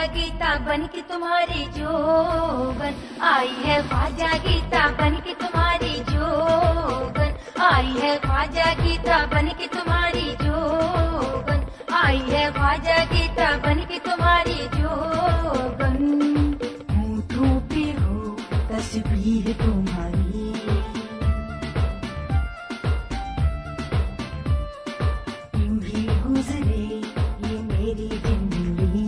ख्वाजा गीता बन के तुम्हारी जोगन आई है, ख्वाजा गीता बन के तुम्हारी जोगन आई है, ख्वाजा गीता बन के तुम्हारी जोगन आई है, ख्वाजा गीता बन के तुम्हारी जोगन। होठों पे हो तस्वीर तुम्हारी, यूं ही गुजरे ये मेरी जिंदगी।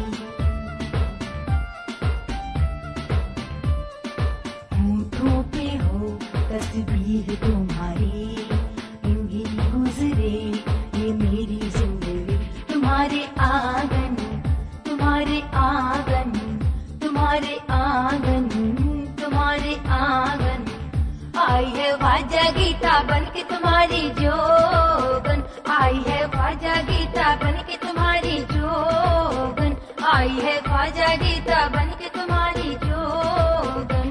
होठों पे हो तस्वीर तुम्हारी, यूं ही गुजरे ये मेरी जिंदगी। तुम्हारे आंगन, तुम्हारे आंगन, तुम्हारे आंगन, तुम्हारे आंगन आई है, ख्वाजा गीता बन के तुम्हारी जोगन आई है, ख्वाजा गीता बन के तुम्हारी जोगन आई है, ख्वाजा गीता बन के तुम्हारी जोगन।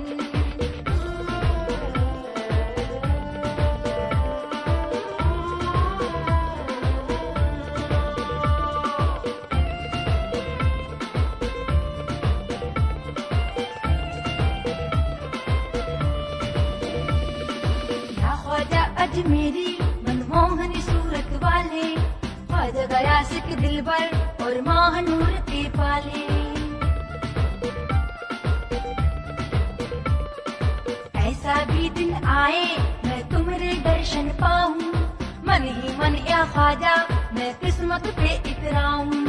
मेरी मनमोहनी सूरत वाले, ख्वाजा गया सिख दिलबर और महानूर के पाले। ऐसा भी दिन आए मैं तुम्हारे दर्शन पाऊं, मन ही मन या ख्वाजा मैं किस्मत पे इतराऊं।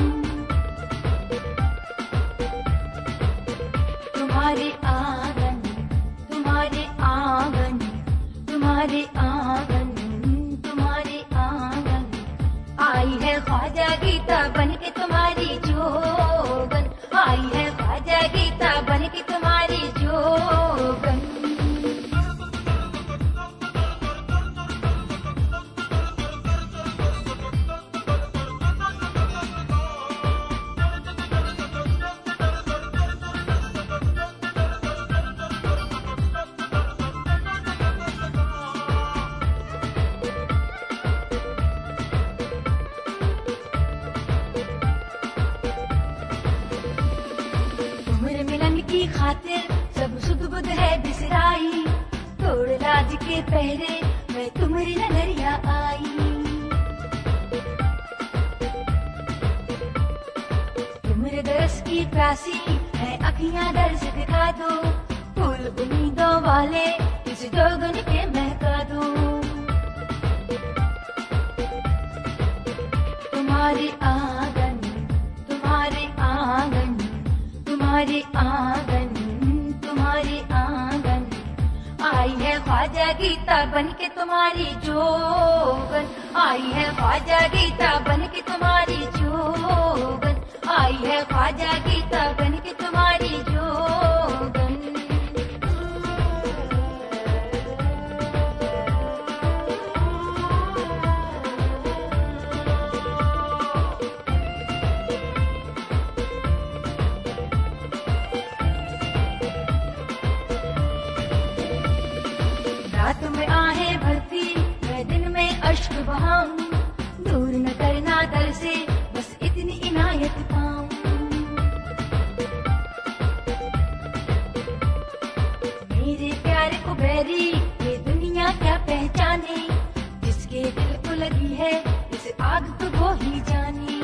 तुम्हारे आंगन, तुम्हारे आंगन, तुम्हारे आंगन, तुम्हारे आंगन आई है, ख्वाजा गीता बन के तुम्हारी जोगन आई है, ख्वाजा गीता बन के तुम्हारी जोगन। की खातिर सब सुध बुध है बिसराई, तोड़ लाज के पहरे मैं तुम्हारी नगरिया आई। तुम्हारे दरस की प्यासी है अखियां, दर्श दिखा दो, फूल उम्मीदों वाले इस जोगन के महका दो। तुम्हारे आंगन, तुम्हारे आंगन, तुम्हारे आंगन, तुम्हारे आंगन आई है, ख्वाजा गीता बन के तुम्हारी जोगन आई है, ख्वाजा गीता बन के तुम्हारी जोगन आई है, ख्वाजा गीता बन के तुम्हारी जोगन। रात में आहें भरती मैं दिन में अश्क बहाऊं, दूर न करना दर से बस इतनी इनायत पाऊं। मेरे प्यारे को बैरी ये दुनिया क्या पहचाने, जिसके दिल को लगी है इस आग को वो ही जाने।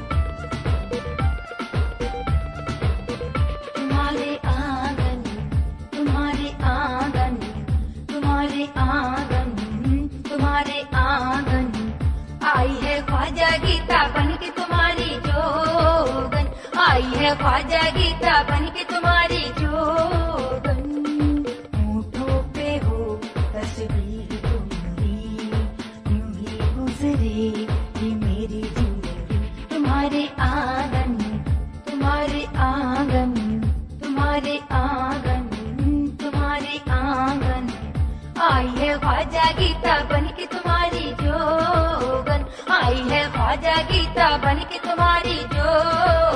तुम्हारे आंगन, तुम्हारे आंगन, तुम्हारे आंगन, तुम्हारे आंगन आई है, ख्वाजा गीता बन के तुम्हारी जोगन आई है, ख्वाजा गीता बन के तुम्हारी जोगन। होठों पे हो तस्वीर तुम्हारी, यूं ही गुजरे ये मेरी जिंदगी। तुम्हारे आंगन, तुम्हारे आंगन, तुम्हारे आंगन, तुम्हारे आंगन आई है, ख्वाजा गीता बन के तुम्हारी जोगन आई है, ख्वाजा गीता बन के तुम्हारी जोगन।